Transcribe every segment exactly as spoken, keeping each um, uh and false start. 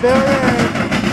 There it is.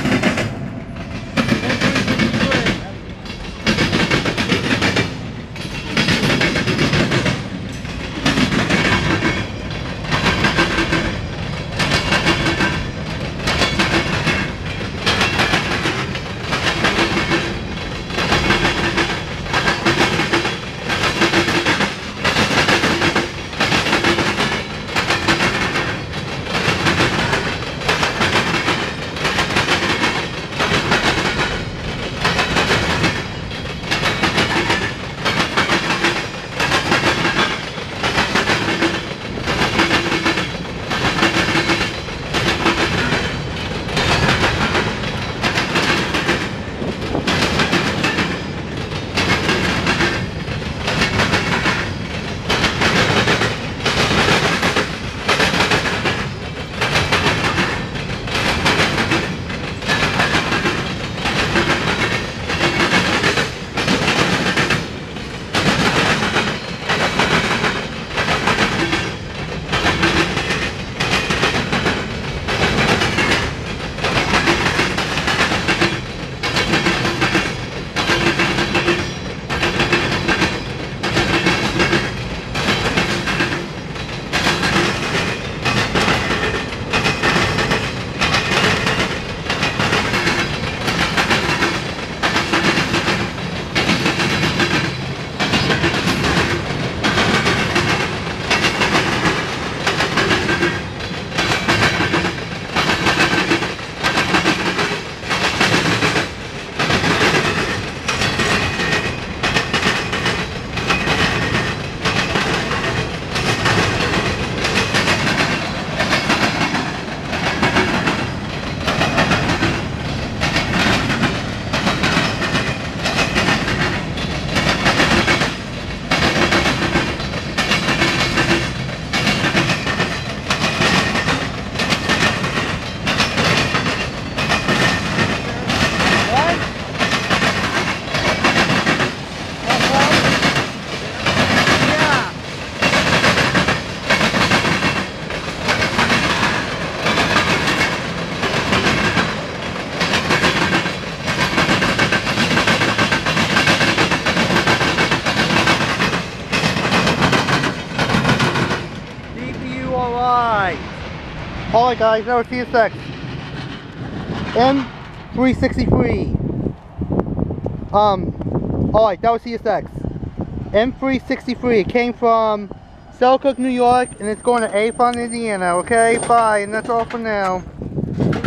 Alright guys, now it's C S X M three sixty-three. Um, alright, that was C S X M three sixty-three. It came from Selkirk, New York, and it's going to Avon, Indiana. Okay, bye, and that's all for now.